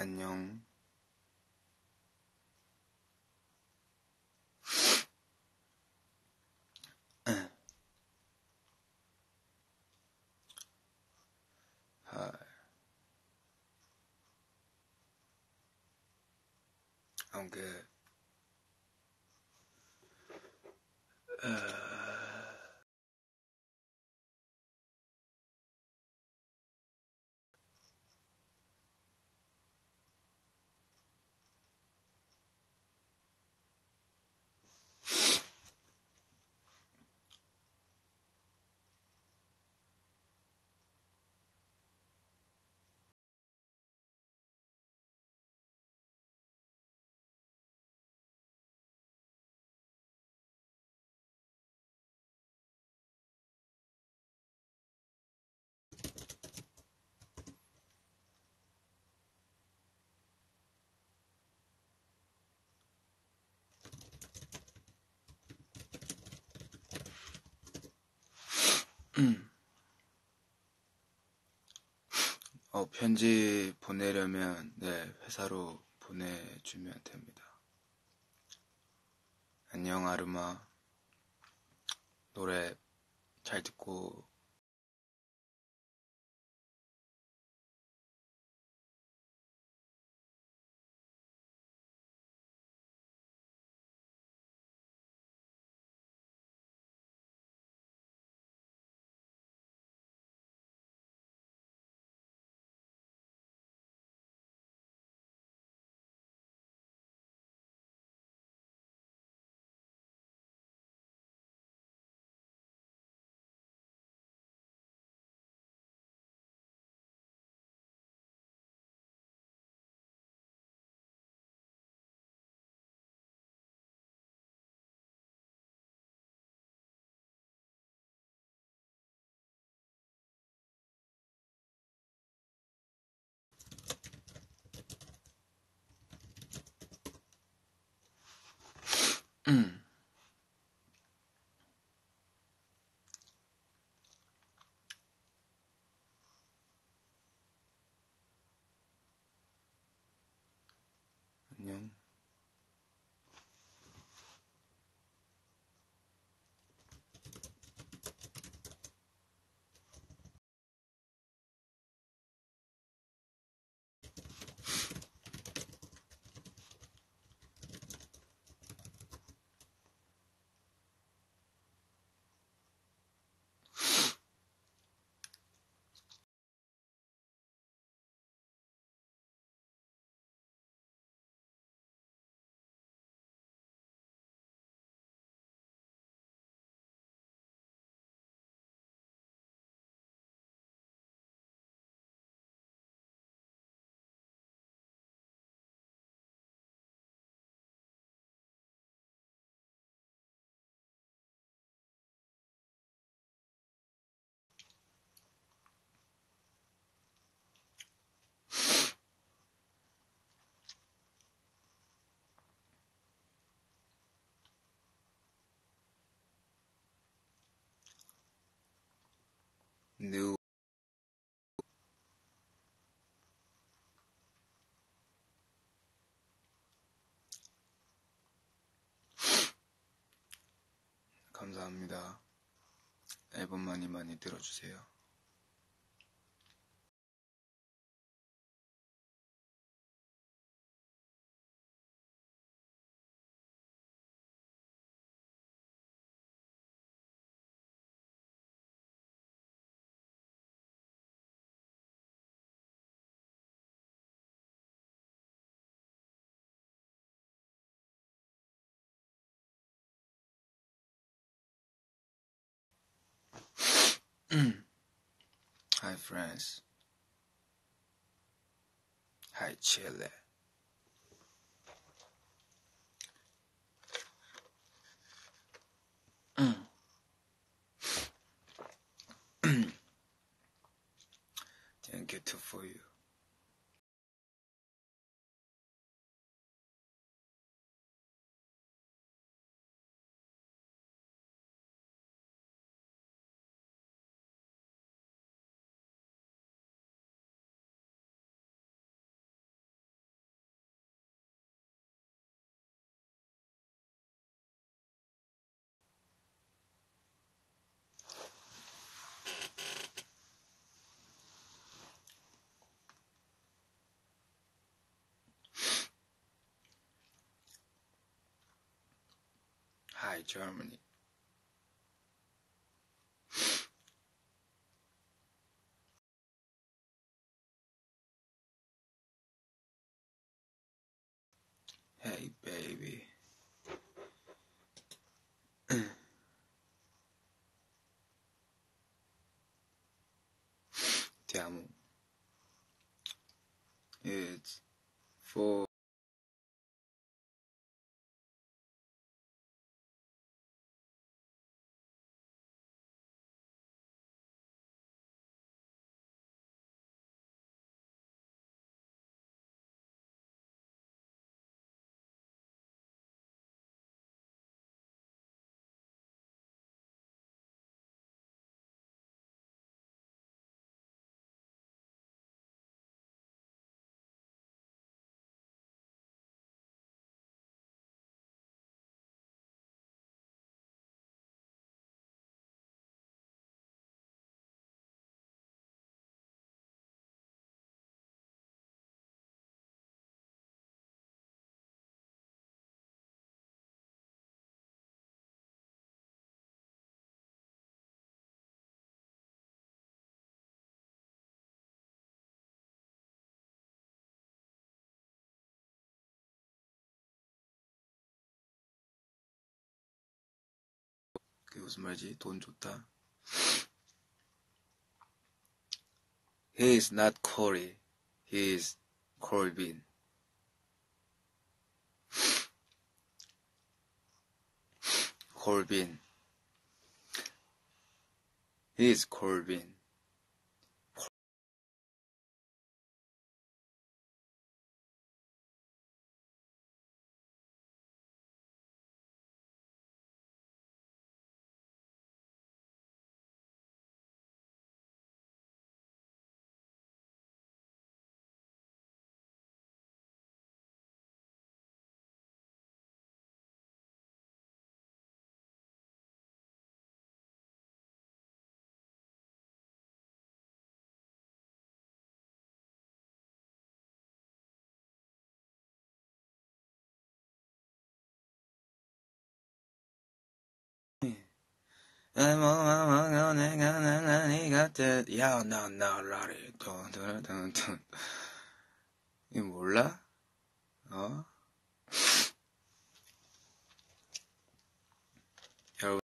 안녕. Hi. I'm good. 편지 보내려면 회사로 보내주면 됩니다. 안녕 아르마. 노래 잘 듣고 안녕. new 감사합니다. 앨범 많이 들어주세요. Hi friends. Hi Chile. Thank you too for you. Hi, Germany. Hey, baby. Ti amo. It's for 그게 무슨 말이지? 돈 좋다. He is not Corey. He is Corbin. Corbin. He is Corbin. 야, 나, 라리. 이거 몰라? 어? 여러분.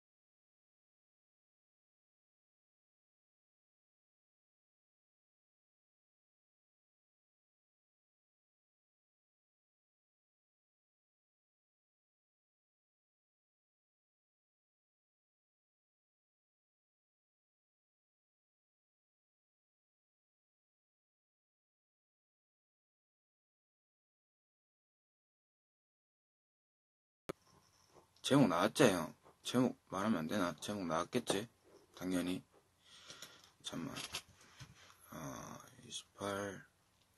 제목 나왔지, 형? 제목 말하면 안 되나? 제목 나왔겠지? 당연히. 잠깐만. 28.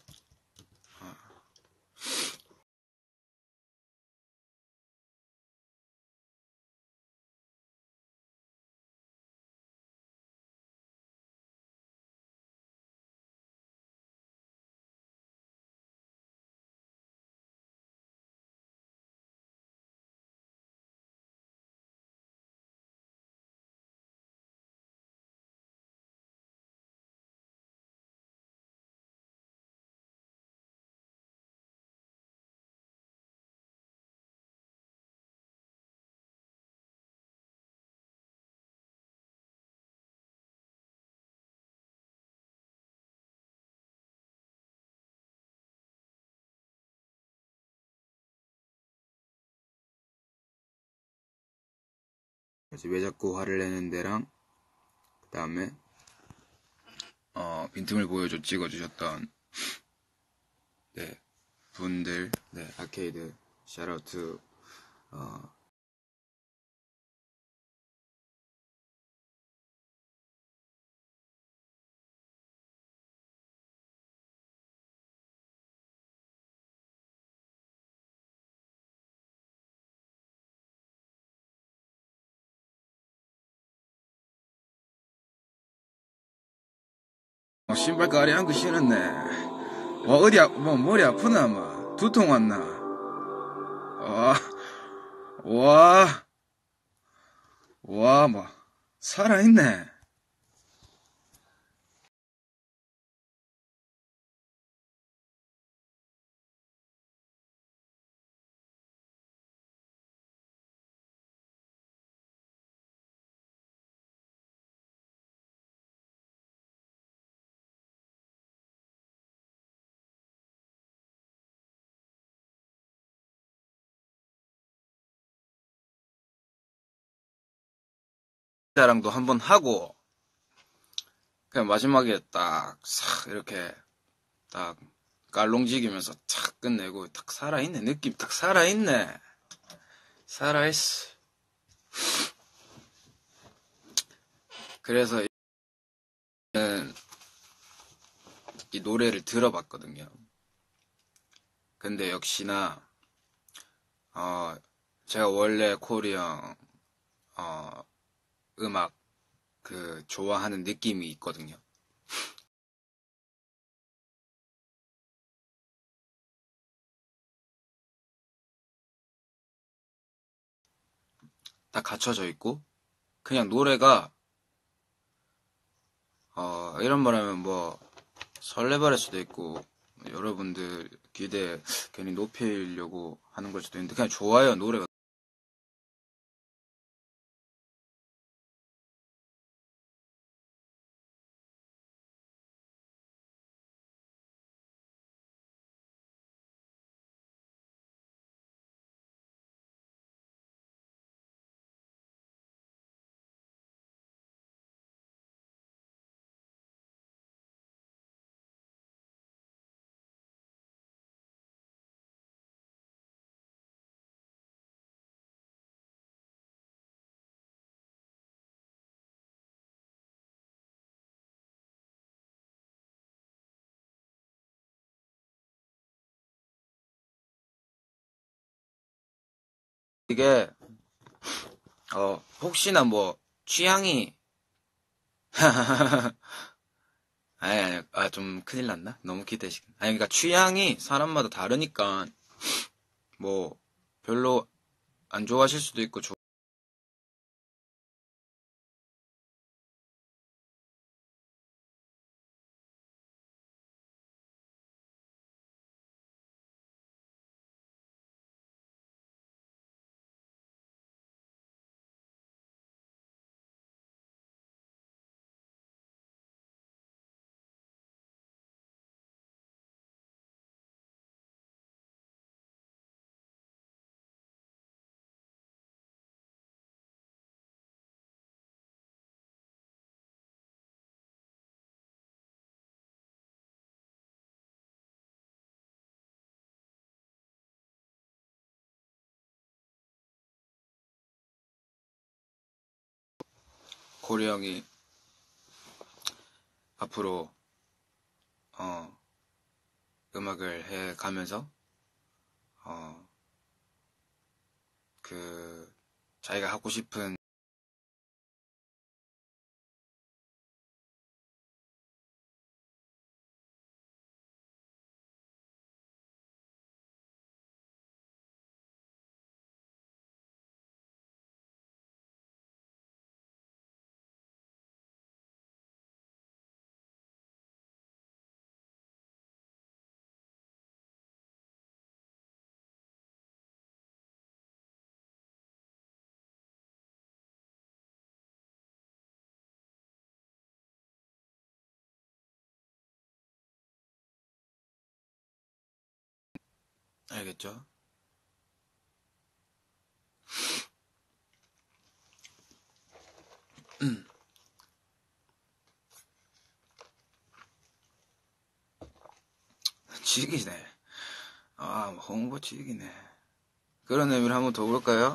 그래서 왜 자꾸 화를 내는 데랑, 그 다음에, 빈틈을 보여줘 찍어주셨던, 네, 분들, 네, 아케이드, 샤라우트, 신발가리 한 거 신었네. 머리 아프나, 두통 왔나? 와. 뭐, 살아있네. 자랑도 한번 하고, 그냥 마지막에 딱, 싹, 이렇게, 딱, 깔롱지기면서 탁 끝내고, 딱 살아있네. 느낌 딱 살아있네. 살아있어. 그래서 이 노래를 들어봤거든요. 근데 역시나, 제가 원래 코리안, 음악, 좋아하는 느낌이 있거든요. 다 갖춰져 있고, 그냥 노래가, 이런 말하면 뭐, 설레발일 수도 있고, 여러분들 기대 괜히 높이려고 하는 걸 수도 있는데, 그냥 좋아요, 노래가. 이게, 혹시나 뭐, 취향이, 아니, 좀 큰일 났나? 너무 기대식. 아니, 그러니까 취향이 사람마다 다르니까, 뭐, 별로 안 좋아하실 수도 있고, 고리 형이 앞으로, 어, 음악을 해 가면서, 어, 자기가 하고 싶은, 알겠죠? 지기네. 홍보 지기네. 그런 의미를 한번 더 볼까요?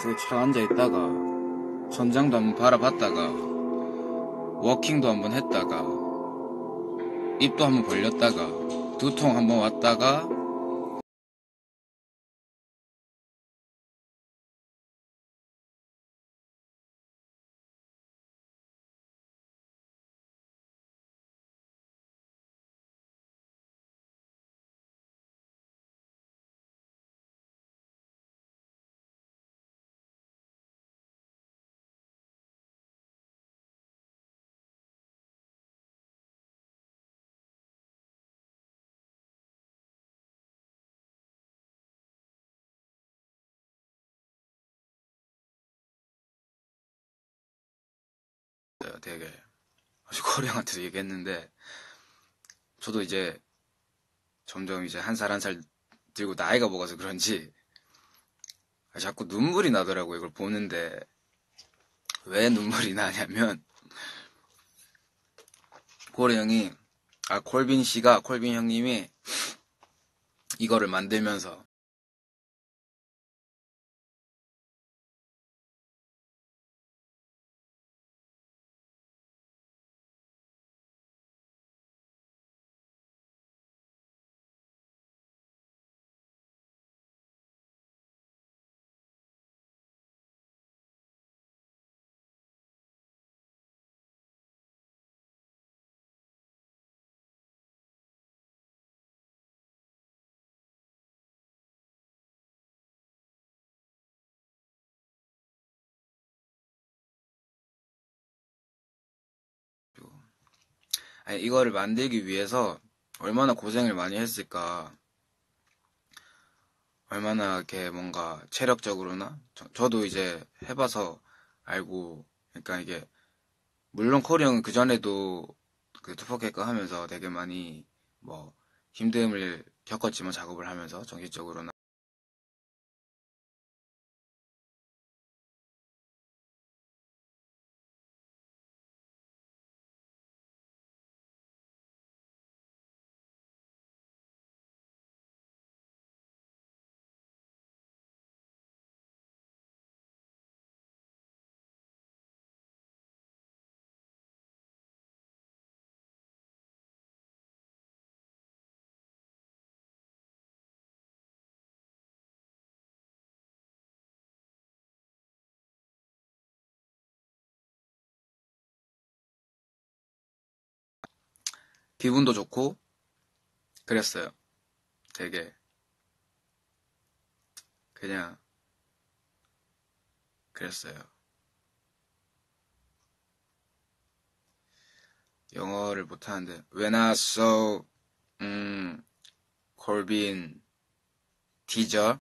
쓰고 차 앉아있다가 천장도 한번 바라봤다가 워킹도 한번 했다가 입도 한번 벌렸다가 두통 한번 왔다가 되게 코리형한테도 얘기했는데 저도 이제 점점 이제 한 살 한 살 들고 나이가 먹어서 그런지 자꾸 눈물이 나더라고요. 이걸 보는데 왜 눈물이 나냐면 콜빈 형님이 이거를 만들면서 아니, 이거를 만들기 위해서 얼마나 고생을 많이 했을까. 얼마나 이렇게 뭔가 체력적으로나 저도 이제 해봐서 알고 그러니까 이게 물론 코리 형은 그전에도 그 투포케이 거 하면서 되게 많이 뭐 힘듦을 겪었지만 작업을 하면서 정신적으로나 기분도 좋고 그랬어요. 되게 그냥 그랬어요. 영어를 못하는데 When I saw 콜빈 teacher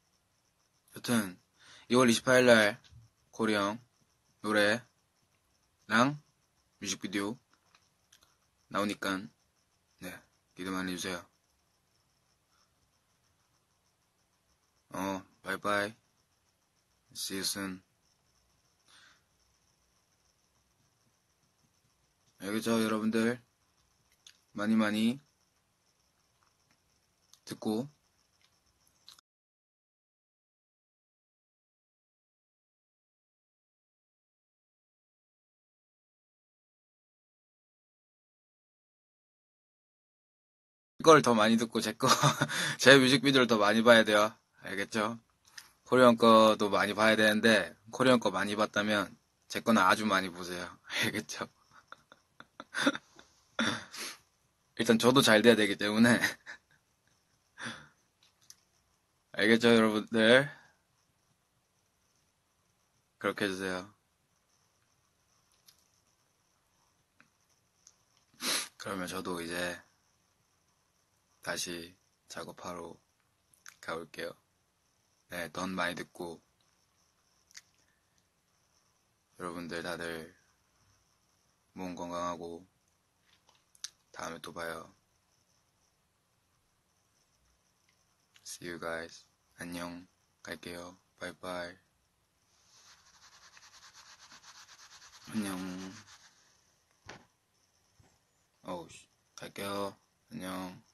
여튼 2월 28일 날 코리 형 노래 뮤직비디오 나오니까 네, 기대 많이 해주세요. 바이바이. See you soon. 알겠죠, 여러분들? 많이 듣고 걸 더 많이 듣고 제 뮤직비디오를 더 많이 봐야 돼요. 알겠죠? 코리안 거도 많이 봐야 되는데 코리안 거 많이 봤다면 제 거는 아주 많이 보세요. 알겠죠? 일단 저도 잘 돼야 되기 때문에 알겠죠, 여러분들? 그렇게 해주세요. 그러면 저도 이제 다시 작업하러 가볼게요. 네, 돈 많이 듣고 여러분들 다들 몸 건강하고 다음에 또 봐요. See you guys. 안녕. 갈게요. 바이바이. 안녕. 갈게요. 안녕.